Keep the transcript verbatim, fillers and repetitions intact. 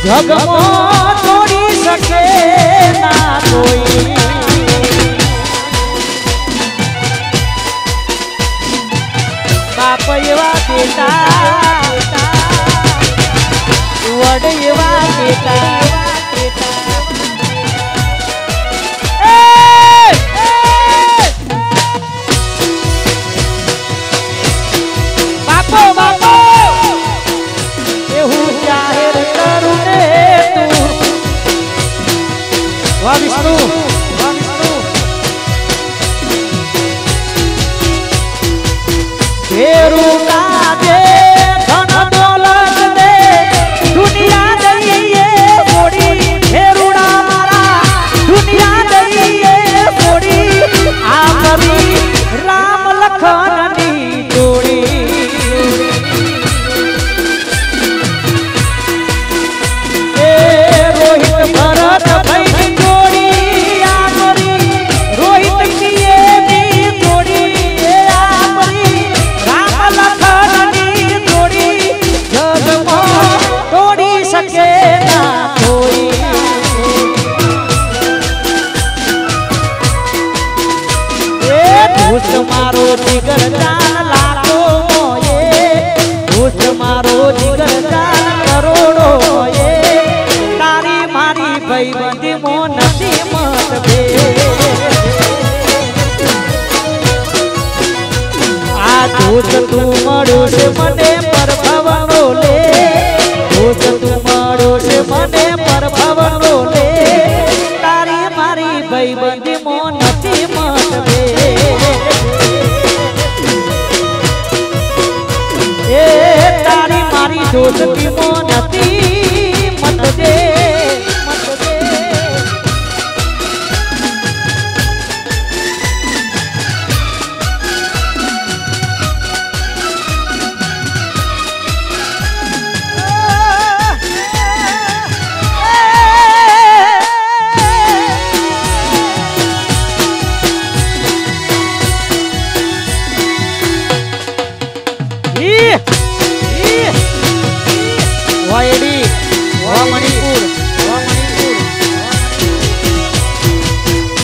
જગમો તોડી શકે ના કોઈ બાપ એવા બેટા વડ એવા બેટા બાપો બાપો એવું જાહેર કરું ને તું વાહ વિષ્ણુ વાહ વિષ્ણુ ફેરું કાજે ધન દોલત દે દુનિયા દઈએ મોડી ફેરુડા મારા દુનિયા દઈએ મોડી આ કરી રામ લખનની જોડી એ રોહિત ભરત ભાઈ જોડી આ કરી રોહિત કીએ ની જોડી એ આ કરી રામ લખનની જોડી જગમાં તોડી શકે ના કોઈ એ દોસ્ત મારો જીગર જાન લાખો એ દોસ્ત મારો જીગર જાન કરોડો એ તારી મારી ભાઈબંધી મો નથી મત બે આ દોસ્ત તું મળ્યો છે મને પરભવનો લે દોસ્ત તું મળ્યો છે મને પરભવનો લે તારી મારી ભાઈબંધી મો નથી મત બે એ તારી મારી દોસ્તી